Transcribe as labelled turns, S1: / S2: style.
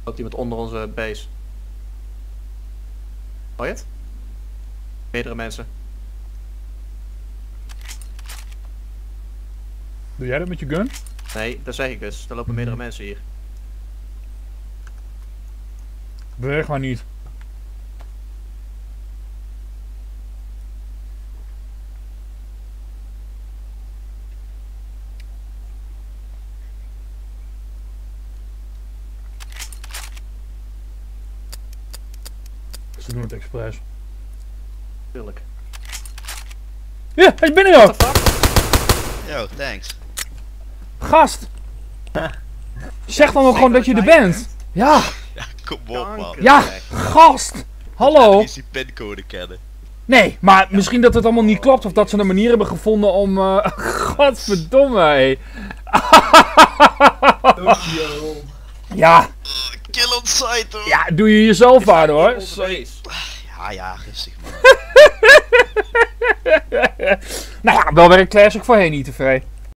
S1: Loopt iemand onder onze base. Hoor je het? Meerdere mensen.
S2: Doe jij dat met je gun?
S1: Nee, dat zeg ik dus. Er lopen meerdere mensen hier.
S2: Beweeg maar niet. Ze doen het expres.
S1: Tuurlijk.
S2: Ja, hij is binnen jou!
S1: What the fuck?
S3: Yo, thanks.
S2: Gast! Zeg dan ook gewoon dat je er bent! Ja!
S3: Ja, kom op man.
S2: Ja! Gast! Hallo!
S3: Is die pincode kennen?
S2: Nee, maar misschien dat het allemaal niet klopt of dat ze een manier hebben gevonden om... Godverdomme, hé! Ja!
S3: Kill on site hoor!
S2: Ja, doe je jezelf aan hoor!
S1: Onze base.
S3: Ja, rustig man.
S2: Nou ja, wel weer een classic voorheen, ITV.